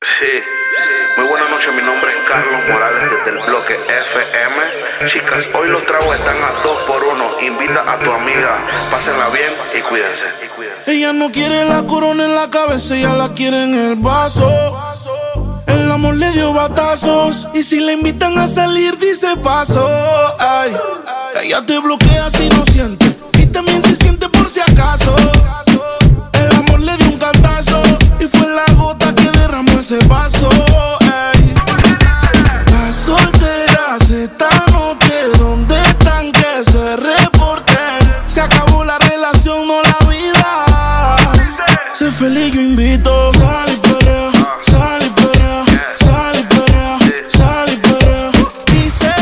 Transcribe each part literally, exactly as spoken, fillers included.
Sí, muy buenas noches, mi nombre es Carlos Morales desde el bloque F M. Chicas, hoy los tragos están a dos por uno. Invita a tu amiga, pásenla bien y cuídense. Ella no quiere la corona en la cabeza, ella la quiere en el vaso. El amor le dio batazos y si la invitan a salir dice paso. Ay, ella te bloquea si no siente y también se siente por si acaso. El amor le dio un cantazo y fue la gota que derramó ese vaso. Ay, las solteras esta noche, ¿dónde están? Que se reporten. Se acabó la relación, no la vida. Sé feliz, yo invito. Sal y perrea, sal y perrea, sal y perrea, sal y perrea. Dice,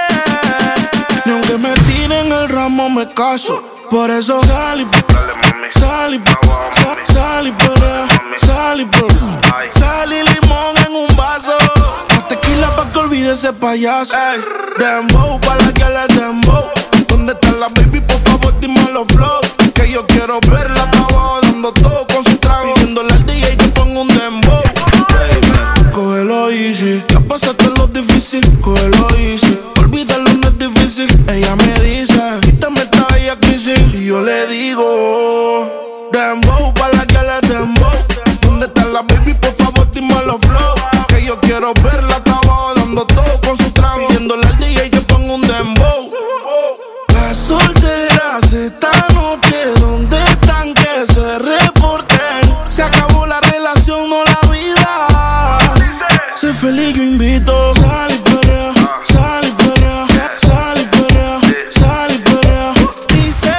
ni aunque me tiren el ramo me caso. Por eso sal y perrea, sal y perrea, sal y perrea, sal y perrea. Sal y limón en un vaso. Más tequila pa' que olvide ese payaso. Ey, dembow pa' la que le dembow. ¿Dónde está la baby? Por favor dime los flow. Que yo quiero verla hasta abajo dando todo con su trago. Pidiéndole al D J que ponga un dembow. Baby, cógelo easy. Ya pasaste lo difícil, cógelo easy. Olvídalo, no es difícil. Ella me dice, quítame esta bella crisis. Y yo le digo, dembow pa' la que le dembow. ¿Dónde está la baby? Por favor dime los flow. Que yo quiero verla hasta abajo dando todo con su trago. Pidiéndole al D J que ponga un dembow. Las solteras esta noche, ¿dónde están? Que se reporten. Se acabó la relación, no la vida. Sé feliz, yo invito. Sal y perrea, sal y perrea, sal y perrea, sal y perrea. Dice,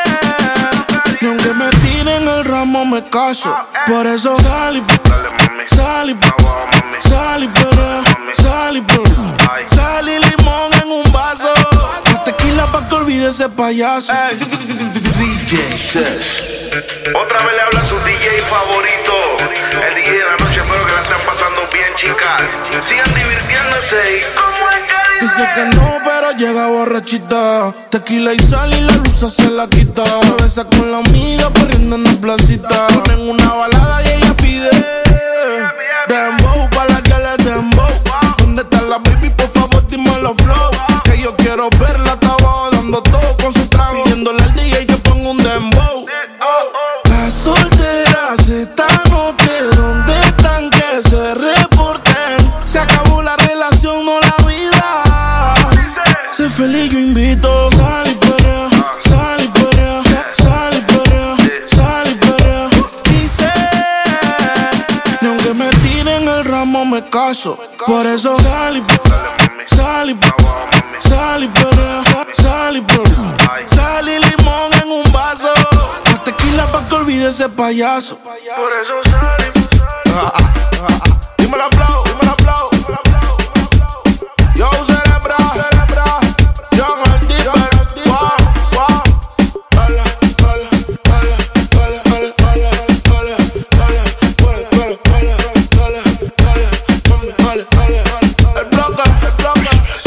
ni aunque me tiren el ramo me caso. Por eso sal y perrea, sal y perrea, sal y perrea, sal y perrea. Sal y limón en un vaso. Más tequila pa' que olvide ese payaso. Ey, D J Sesh. Otra vez le habla su D J favorito, el D J de la noche. Espero que la estén pasando bien, chicas. Sigan divirtiéndose y ¿cómo es que dice? Dice que no, pero llega borrachita. Tequila y sal y la luz se la quita. Se besa con la amiga corriendo en la placita. Ponen una balada y ella pide dembow pa' la que le dembow. ¿Dónde está la baby? Por favor dime los flow. Que yo quiero verla hasta abajo dando todo con su trago. Pidiéndole al D J que ponga un dembow. Las solteras esta noche, ¿dónde están? Que se reporten. Se acabó la relación, no la vida. Sé feliz, yo invito. Sal y perrea, sal y perrea, sal y perrea, sal y perrea. Dice, ni aunque me tiren el ramo me caso. Por eso sal y perrea, sal y perrea, sal y perrea, sal y perrea. Sal y limón en un vaso. Más tequila pa' que olvide ese payaso. Por eso sal y Ah, ah, ah, ah. Dime la flow, dime la flow. Yo cerebra, John el Dipper. Wow, wow. Hola, hola, hola, hola, hola, hola, hola, hola, hola, hola, hola, hola, hola, hola. El bloque, el bloque.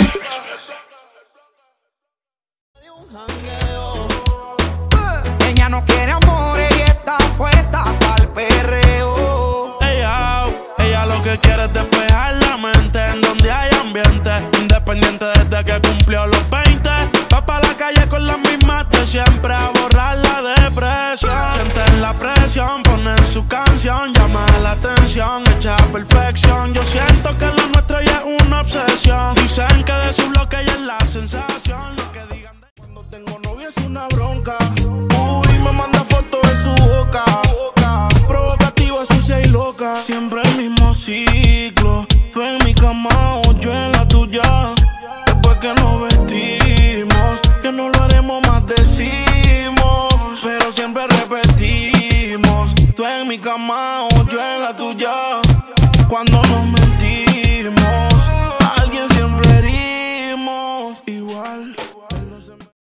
Ella no quiere amores y está puesta pa'l perreo. Ella, ella lo que quiere es despejar la mente en donde hay ambiente. Independiente desde que cumplió los veinte. Va pa' la calle con las mismas de siempre a borrar la depresión. Sienten la presión, ponen su canción, llama la atención, hecha perfección. Yo siento que lo nuestro ya es una obsesión. Dicen que de su bloque ya es la sensación. Lo que digan de... Cuando tengo novia es una bronca. Uy, me manda fotos de su boca. Provocativa, sucia y loca. Siempre el mismo ciclo. Tú en mi cama o yo en la tuya. Después que nos vestimos, que no lo haremos más decimos. Pero siempre repetimos. Tú en mi cama o yo en la tuya. Cuando nos mentimos.